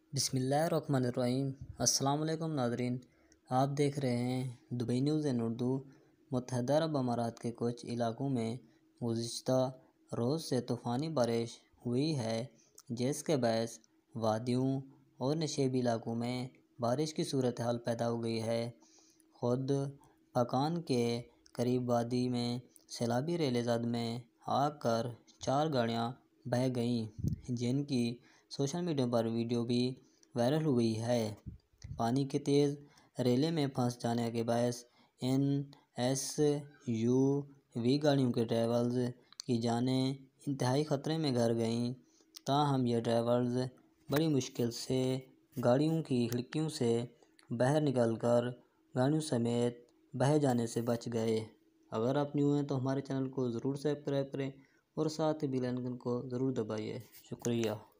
बिस्मिल्लाहिर्रहमानिर्रहीम। अस्सलाम वालेकुम नाज़रीन, आप देख रहे हैं दुबई न्यूज़ इन उर्दू। मुत्तहदा अरब अमारात के कुछ इलाकों में गुज़िश्ता रोज़ से तूफ़ानी बारिश हुई है, जिसके बायस वादियों और नशेबी इलाकों में बारिश की सूरत हाल पैदा हो गई है। ख़ुद पकान के करीब वादी में सैलाबी रेलज़द में आकर 4 गाड़ियाँ बह गईं, जिनकी सोशल मीडिया पर वीडियो भी वायरल हुई है। पानी के तेज़ रेले में फंस जाने के बायस इन SUV गाड़ियों के ड्राइवर्स की जानें इंतहाई ख़तरे में घर गईं। ताहम ये ड्राइवर्स बड़ी मुश्किल से गाड़ियों की खिड़कियों से बाहर निकलकर गाड़ियों समेत बह जाने से बच गए। अगर आप न्यू हैं तो हमारे चैनल को ज़रूर सब्सक्राइब करें और साथ ही बेल आइकन को ज़रूर दबाइए। शुक्रिया।